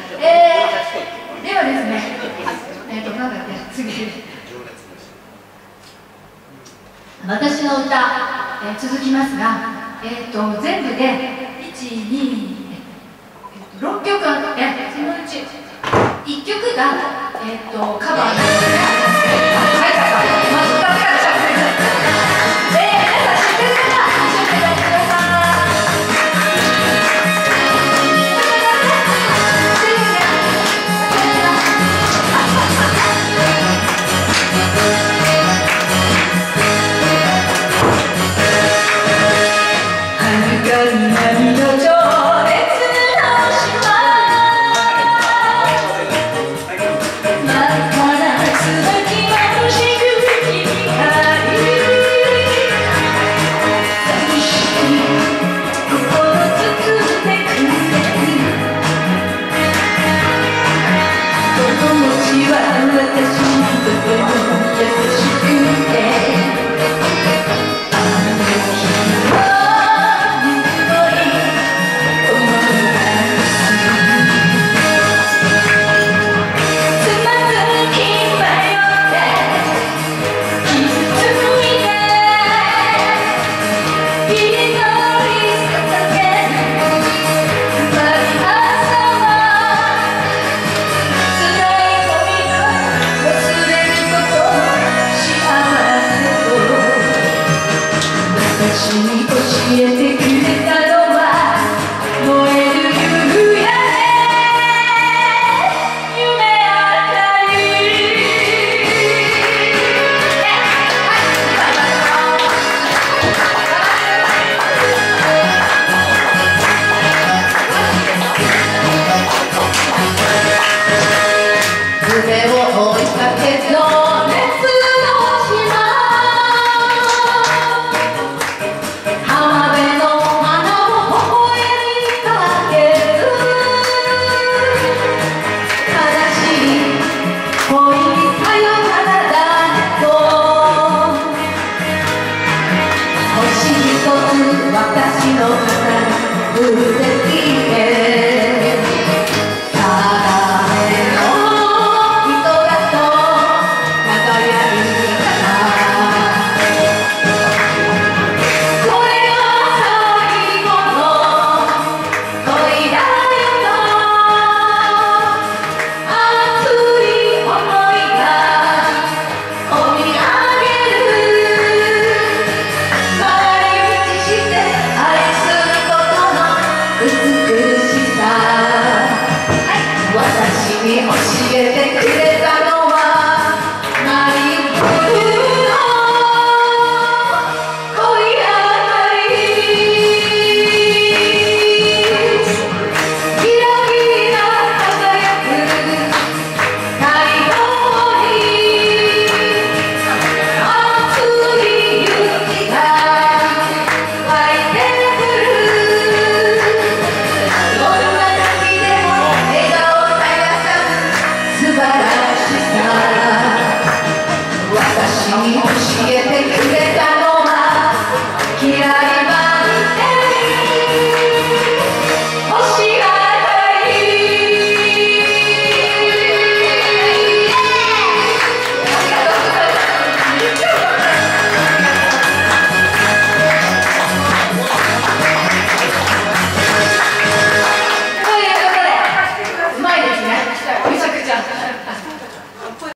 ではですね、なんだっけ、次。私の歌、続きますが、全部で1、2、6曲あって、そのうち1曲が、カバーなんですね。はい、まず歌からしゃべる。皆さん知ってる方、一緒に歌ってください。私に教えてくれたのは燃える夕焼け夢あかり夢を追いかけの私の肩に触れてきて誰の人だと輝いたこれが最後の恋だよと熱い想いが込み上げる美しさ、私に欲しい